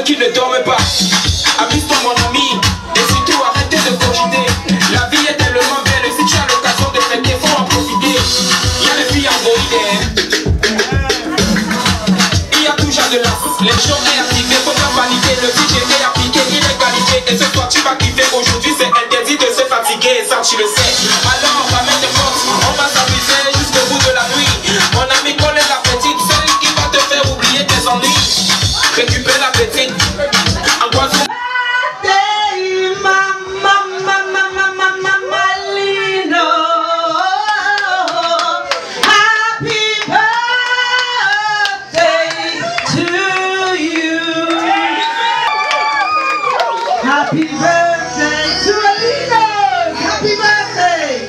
ceux qui ne dorment pas. Amuse-toi mon ami, et surtout arrêtez de cogiter. La vie est tellement belle, si tu as l'occasion de fêter, faut en profiter. Il y a des filles androïdes, il y a toujours de l'as. Les gens réactivés, faut pas paniquer. Le DJ est appliqué, illégalité. Et ce soir tu vas kiffer, aujourd'hui c'est interdit de se fatiguer, ça tu le sais. Alors on va mettre des forces, on va s'amuser jusqu'au bout de la nuit. Mon ami connaît la petite, celle qui va te faire oublier tes ennuis. Récupère la petite, angoisse. Happy birthday to Alina! Happy birthday!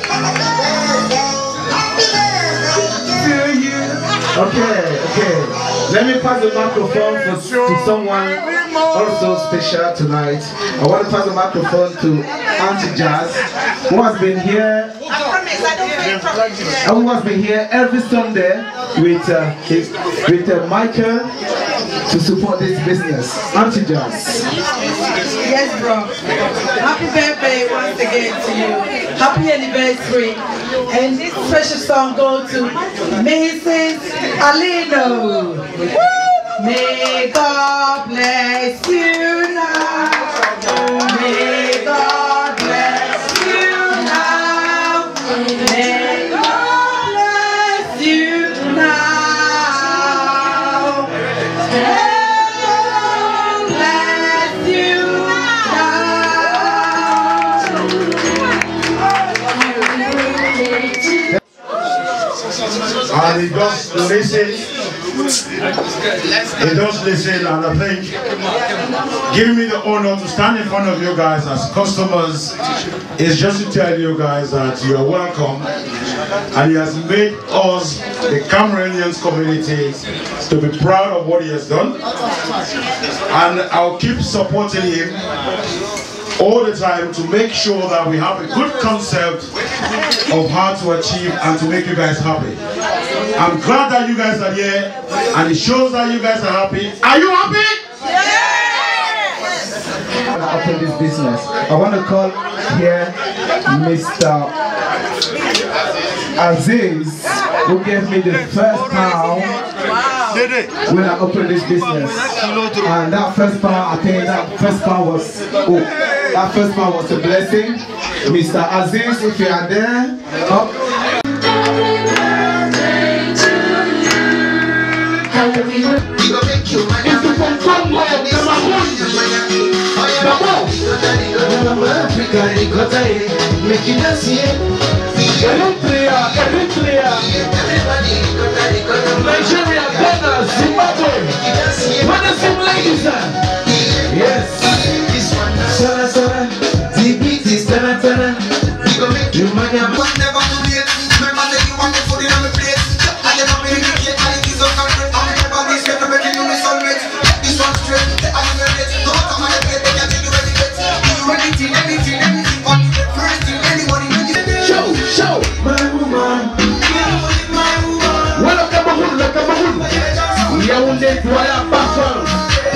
To you. Okay. Let me pass the microphone to someone also special tonight. I want to pass the microphone to Auntie Jazz, who has been here. Who has been here every Sunday with Michael to support this business. Auntie Jazz. Yes, bro. Happy birthday once again to you. Happy anniversary. And this special song goes to Mrs. Alino. May God bless you now. May God bless you now. May God bless you now. And he does listen, and I think giving me the honor to stand in front of you guys as customers is just to tell you guys that you are welcome, and he has made us, the Cameroonians community, to be proud of what he has done, and I'll keep supporting him all the time to make sure that we have a good concept of how to achieve and to make you guys happy. I'm glad that you guys are here, and it shows that you guys are happy. Are you happy? Yes! Open this business. I want to call here Mr. Aziz, who gave me the first pound when I opened this business. And that first pound, I think that first pound was, that first pound was a blessing. Mr. Aziz, if you are there, up. Nigeria, Ghana, Zimbabwe. What are some ladies? Yes. Sara, Sara, the beat is Tana, Tana. You might have one never to be it. Remember that you want to put it on the plate. I never made it yet. I think it's so concrete. I'm never be straight to make you miss all it. This one straight. I'm in the rate. No matter how I get, they can't do anything. You anything, anything, anything. But first thing, anybody, show, show. My woman. My woman. Well, come on, come on. Yaoundé, voilà, parfum.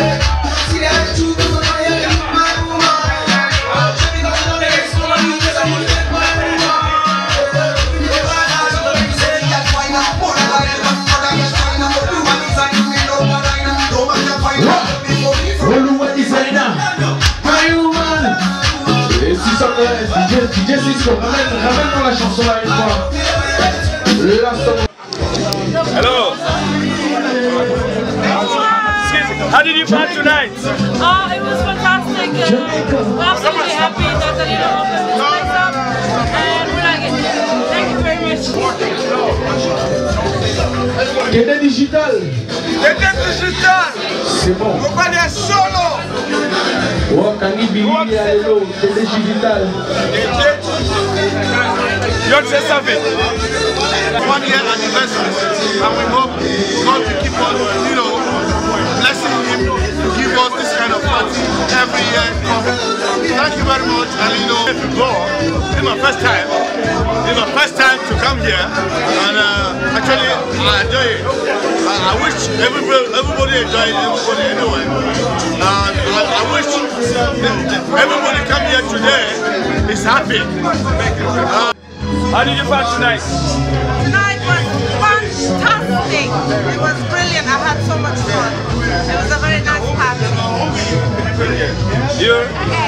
DJ Cisco, ramène-moi la chanson là une fois. Hello. How did you find tonight? Oh, it was fantastic. We're absolutely happy that Alina opened this place up, and we like it. Thank you very much. Quédé digital. Quédé digital. C'est bon. On va aller solo. Oh, Kani Billy, hello. Quédé digital. You just have it. 1 year anniversary, and we hope God to keep on, blessing him to give us this kind of party every year. Thank you very much, and you know, if you go, it's my first time. It's my first time to come here, and actually I enjoy it. I wish everybody enjoy it, everybody anyway. I wish everybody come here today is happy. How did you find tonight? Tonight was fantastic. It was brilliant. I had so much fun. It was a very nice party. You?